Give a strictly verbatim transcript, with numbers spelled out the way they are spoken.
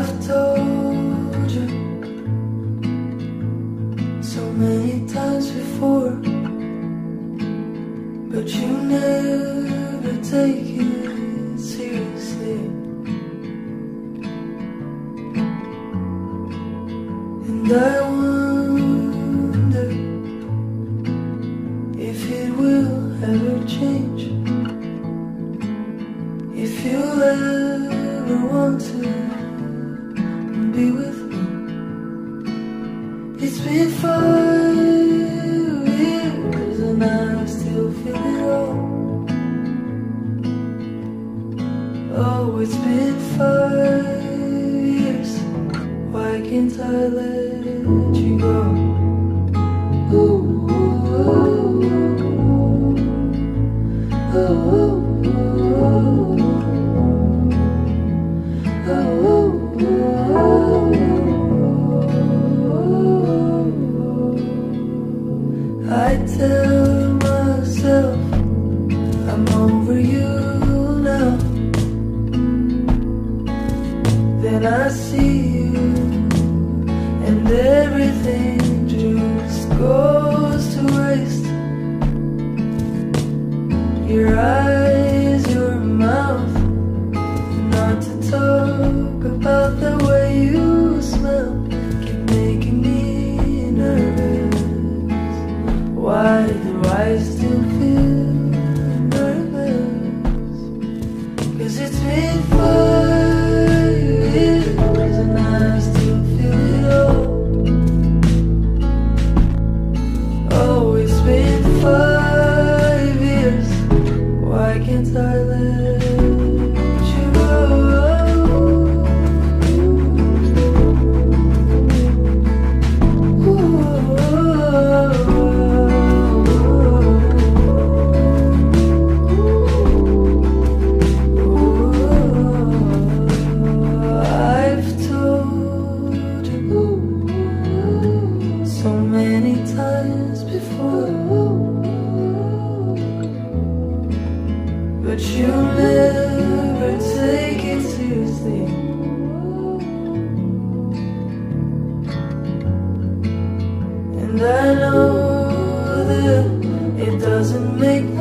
I've told you so many times before, but you never take it seriously. And I wonder if it will ever change, if you'll ever want to be with me. It's been five years and I still feel it all. Oh, it's been five years, why can't I let you go? Ooh, ooh, ooh, ooh. I tell myself I'm over you now, then I see you and everything just goes to waste. Your eyes, your mouth, not to talk about the way you smell, keep making me nervous. Why do I still feel nervous? 'Cause it's been five years and I still feel it all. Oh, it's been five years, why can't I let you go? But you never take it seriously. And I know that it doesn't make